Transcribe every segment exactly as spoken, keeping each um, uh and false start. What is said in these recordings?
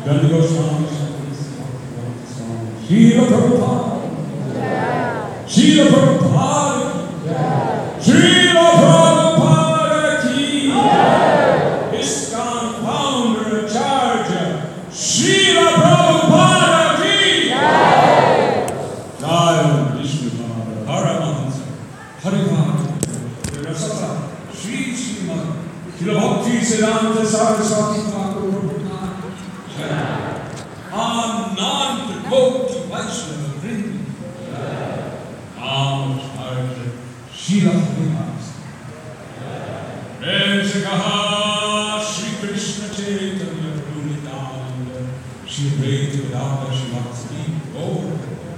Srila Prabhupada, Srila Prabhupada, Srila Prabhupada ki, ISKCON founder Acharya, Srila Prabhupada ki, Jai Vishnu Paramahansa, Haribhakti, Rasata, Sri Srimad, Srila Bhakti Siddhanta Saraswati Thakur Prabhupada, Anand Koti Vaishnava Vrind, Amacharya Srila Haribhakti, Reshakaha Sri Krishna Chaitanya Prabhu Nityananda, Sri Advaita Vedanta Srivastava Gaur,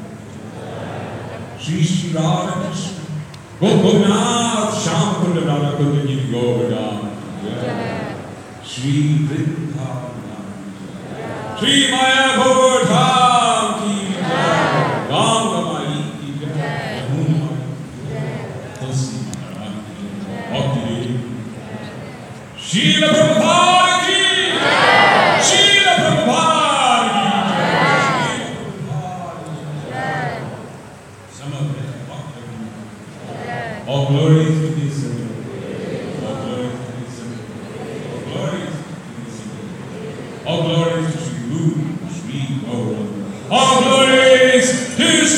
Sri Sri Radha Krishna, Gopinath Shyamkunda Radha Kunda Giri Govardhan, Sri Vrindavan, Sri Maya Govardhan ki jai, Ganga Mai ki jai, Yamuna Mai ki jai, Tulsi Maharani ki jai, Bhakti Devi, Srila Prabhupada ki jai, Srila Prabhupada ki jai, Srila Prabhupada ki jai, Samaveta Bhakti, all glory to His name, all glory to His name, all glory to His name, all glory to Sri Guru, Sri Gauranga, all glories to